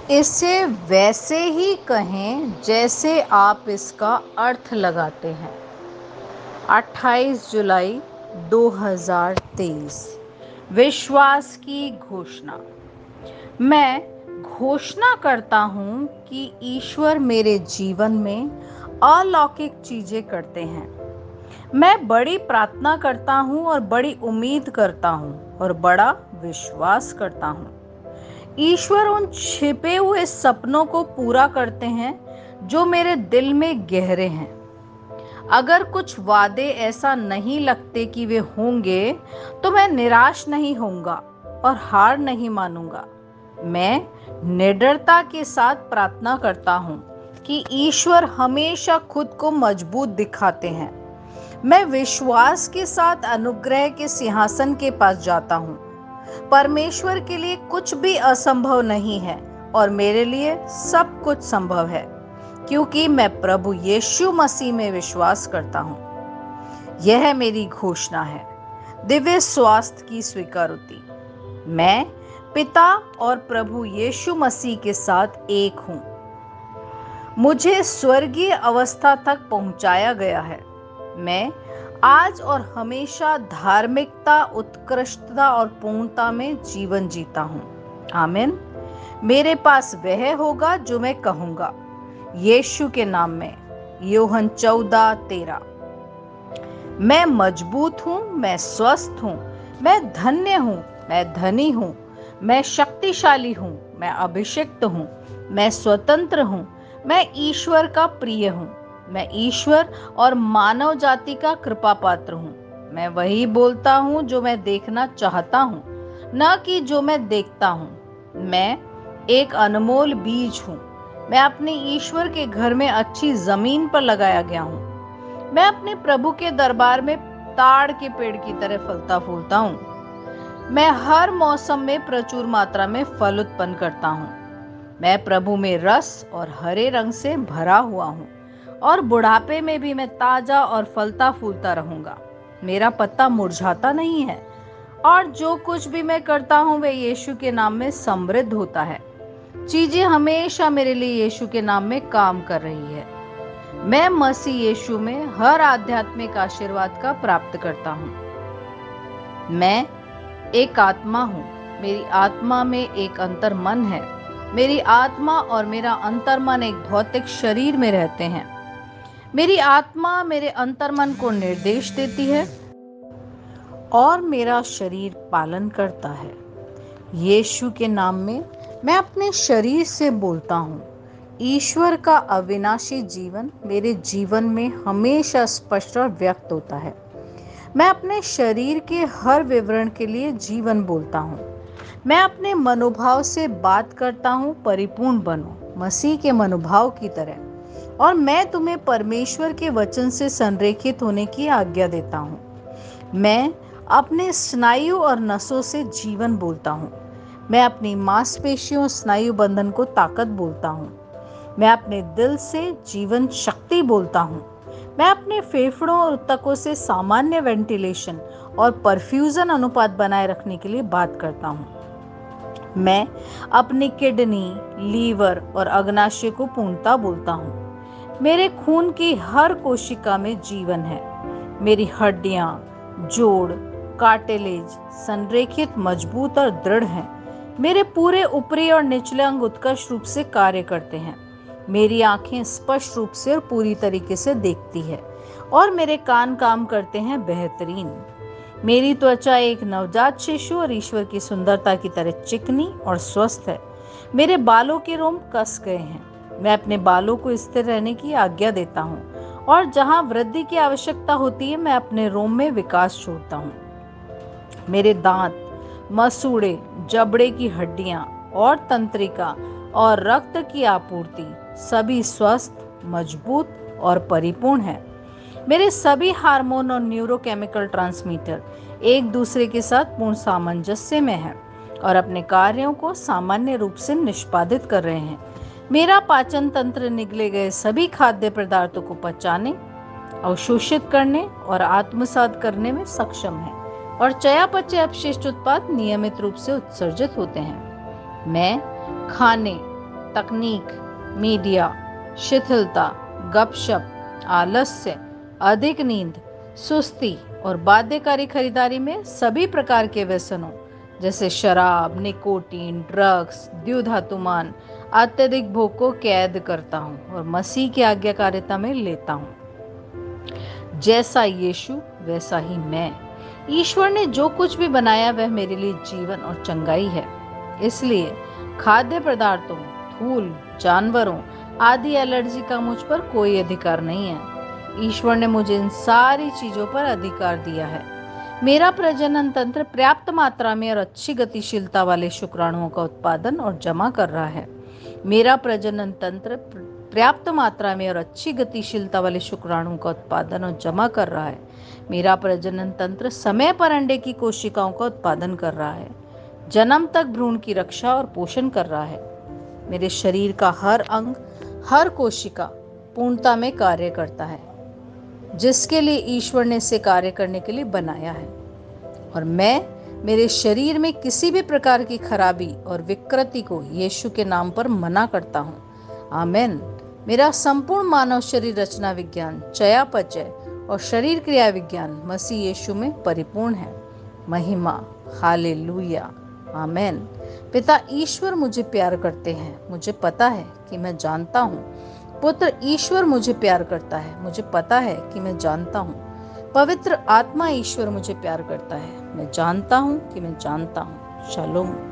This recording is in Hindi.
इसे वैसे ही कहें जैसे आप इसका अर्थ लगाते हैं। 28 जुलाई 2023। विश्वास की घोषणा। मैं घोषणा करता हूँ कि ईश्वर मेरे जीवन में अलौकिक चीजें करते हैं। मैं बड़ी प्रार्थना करता हूँ और बड़ी उम्मीद करता हूँ और बड़ा विश्वास करता हूँ। ईश्वर उन छिपे हुए सपनों को पूरा करते हैं जो मेरे दिल में गहरे हैं। अगर कुछ वादे ऐसा नहीं लगते कि वे होंगे, तो मैं निराश नहीं होऊंगा और हार नहीं मानूंगा। मैं निडरता के साथ प्रार्थना करता हूँ कि ईश्वर हमेशा खुद को मजबूत दिखाते हैं। मैं विश्वास के साथ अनुग्रह के सिंहासन के पास जाता हूँ। परमेश्वर के लिए कुछ भी असंभव नहीं है और मेरे लिए सब कुछ संभव है, क्योंकि मैं प्रभु यीशु मसीह में विश्वास करता हूँ। यह मेरी घोषणा है। दिव्य स्वास्थ्य की स्वीकृति। मैं पिता और प्रभु यीशु मसीह के साथ एक हूँ। मुझे स्वर्गीय अवस्था तक पहुंचाया गया है। मैं आज और हमेशा धार्मिकता, उत्कृष्टता और पूर्णता में जीवन जीता हूँ। आमीन। मेरे पास वह होगा जो मैं कहूँगा। यीशु के नाम में। यूहन्ना 14:13। मैं मजबूत हूँ, मैं स्वस्थ हूँ, मैं धन्य हूँ, मैं धनी हूँ, मैं शक्तिशाली हूँ, मैं अभिषिक्त हूँ, मैं स्वतंत्र हूँ, मैं ईश्वर का प्रिय हूँ, मैं ईश्वर और मानव जाति का कृपा पात्र हूँ। मैं वही बोलता हूँ जो मैं देखना चाहता हूँ, न कि जो मैं देखता हूँ। मैं एक अनमोल बीज हूँ। मैं अपने ईश्वर के घर में अच्छी जमीन पर लगाया गया हूँ। मैं अपने प्रभु के दरबार में ताड़ के पेड़ की तरह फलता फूलता हूँ। मैं हर मौसम में प्रचुर मात्रा में फल उत्पन्न करता हूँ। मैं प्रभु में रस और हरे रंग से भरा हुआ हूँ और बुढ़ापे में भी मैं ताजा और फलता फूलता रहूंगा। मेरा पत्ता मुरझाता नहीं है और जो कुछ भी मैं करता हूँ वे यीशु के नाम में समृद्ध होता है। चीजें हमेशा मेरे लिए यीशु के नाम में काम कर रही है। मैं मसीह यीशु में हर आध्यात्मिक आशीर्वाद का प्राप्त करता हूँ। मैं एक आत्मा हूँ। मेरी आत्मा में एक अंतर मन है। मेरी आत्मा और मेरा अंतर मन एक भौतिक शरीर में रहते हैं। मेरी आत्मा मेरे अंतर मन को निर्देश देती है और मेरा शरीर पालन करता है। यीशु के नाम में मैं अपने शरीर से बोलता हूँ। ईश्वर का अविनाशी जीवन मेरे जीवन में हमेशा स्पष्ट और व्यक्त होता है। मैं अपने शरीर के हर विवरण के लिए जीवन बोलता हूँ। मैं अपने मनोभाव से बात करता हूँ, परिपूर्ण बनो मसीह के मनोभाव की तरह। और मैं तुम्हें परमेश्वर के वचन से संरेखित होने की आज्ञा देता हूँ। मैं अपने स्नायु और नसों से जीवन बोलता हूँ। मैं अपनी मांसपेशियों, स्नायु बंधन को ताकत बोलता हूँ। मैं अपने दिल से जीवन शक्ति बोलता हूँ। मैं अपने फेफड़ों और ऊतकों से सामान्य वेंटिलेशन और परफ्यूजन अनुपात बनाए रखने के लिए बात करता हूँ। मैं अपनी किडनी, लीवर और अग्नाशय को पूर्णता बोलता हूँ। मेरे खून की हर कोशिका में जीवन है। मेरी हड्डियां, जोड़, कार्टिलेज संरेखित, मजबूत और दृढ़ हैं। मेरे पूरे ऊपरी और निचले अंग उत्कृष्ट रूप से कार्य करते हैं। मेरी आंखें स्पष्ट रूप से और पूरी तरीके से देखती है और मेरे कान काम करते हैं बेहतरीन। मेरी त्वचा एक नवजात शिशु और ईश्वर की सुंदरता की तरह चिकनी और स्वस्थ है। मेरे बालों के रोम कस गए हैं। मैं अपने बालों को स्थिर रहने की आज्ञा देता हूँ और जहाँ वृद्धि की आवश्यकता होती है मैं अपने रोम में विकास छोड़ता हूँ। मेरे दांत, मसूड़े, जबड़े की हड्डियां और तंत्रिका और रक्त की आपूर्ति सभी स्वस्थ, मजबूत और परिपूर्ण है। मेरे सभी हार्मोन और न्यूरोकेमिकल ट्रांसमीटर एक दूसरे के साथ पूर्ण सामंजस्य में हैं और अपने कार्यों को सामान्य रूप से निष्पादित कर रहे हैं। मेरा पाचन तंत्र निगले गए सभी खाद्य पदार्थों को पचाने, अवशोषित करने और आत्मसात करने में सक्षम है और चयापचय अपशिष्ट उत्पाद नियमित रूप से उत्सर्जित होते हैं। मैं खाने, तकनीक, मीडिया, शिथिलता, गपशप, आलस्य, अधिक नींद, सुस्ती और बाध्यकारी खरीदारी में सभी प्रकार के व्यसनों जैसे शराब, निकोटीन, ड्रग्स, द्युधातुमान, अत्यधिक भोग को कैद करता हूँ और मसीह की आज्ञाकारिता में लेता हूँ। जैसा यीशु वैसा ही मैं। ईश्वर ने जो कुछ भी बनाया वह मेरे लिए जीवन और चंगाई है। इसलिए खाद्य पदार्थों, धूल, जानवरों आदि एलर्जी का मुझ पर कोई अधिकार नहीं है। ईश्वर ने मुझे इन सारी चीजों पर अधिकार दिया है। मेरा प्रजनन तंत्र पर्याप्त मात्रा में और अच्छी गतिशीलता वाले शुक्राणुओं का उत्पादन और जमा कर रहा है। मेरा प्रजनन तंत्र पर्याप्त मात्रा में और अच्छी गतिशीलता वाले शुक्राणुओं का उत्पादन और जमा कर रहा है। मेरा प्रजनन तंत्र समय पर अंडे की कोशिकाओं का उत्पादन कर रहा है, जन्म तक भ्रूण की रक्षा और पोषण कर रहा है। मेरे शरीर का हर अंग, हर कोशिका पूर्णता में कार्य करता है, जिसके लिए ईश्वर ने इसे कार्य करने के लिए बनाया है। और मैं मेरे शरीर में किसी भी प्रकार की खराबी और विकृति को यीशु के नाम पर मना करता हूँ। आमीन। मेरा संपूर्ण मानव शरीर रचना विज्ञान, चयापचय और शरीर क्रिया विज्ञान मसीह यीशु में परिपूर्ण है। महिमा, हालेलुया, आमीन। पिता ईश्वर मुझे प्यार करते हैं, मुझे पता है कि मैं जानता हूँ। पुत्र ईश्वर मुझे प्यार करता है, मुझे पता है कि मैं जानता हूँ। पवित्र आत्मा ईश्वर मुझे प्यार करता है, मैं जानता हूँ कि मैं जानता हूँ। शालोम।